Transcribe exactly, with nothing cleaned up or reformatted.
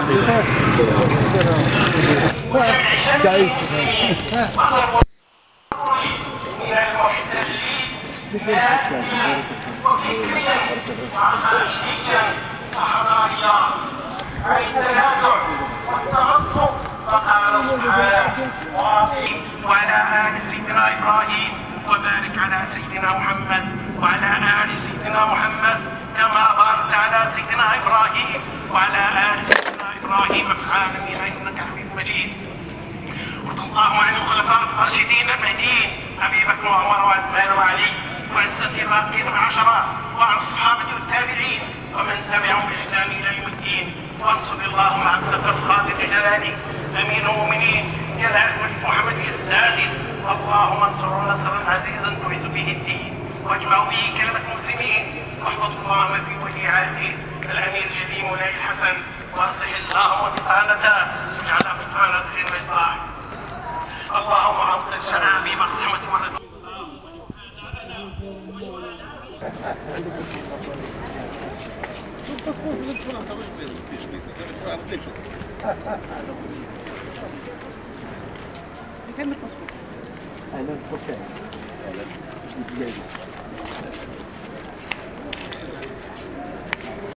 سعيد. فقال سبحانه وعلى آل سيدنا إبراهيم وبارك على سيدنا محمد وعلى آل سيدنا محمد كما باركت على سيدنا إبراهيم وعلى آل سيدنا إبراهيم في العالمين إنك حميد مجيد. وارض اللهم عن الخلفاء الراشدين المهديين أبي بكر وعمر وعثمان وعلي وعزة الباقين العشرة وعن الصحابة والتابعين ومن تبعهم بإحسان إلى يوم الدين. وانصر اللهم عبدك الخالق جلالك أمين المؤمنين إلى أمة محمد السادس. اللهم انصره نصرا عزيزا تعز به الدين واجمع به كلمة المسلمين. واحفظ اللهم في ولي عهده الأمير الجليل مولاي الحسن واصلح اللهم بطانته واجعلها بطانة خير وإصلاح. اللهم أمطر سنا بمرحمة ورضا. كم الباسبور؟ أنا الباسبور. أنا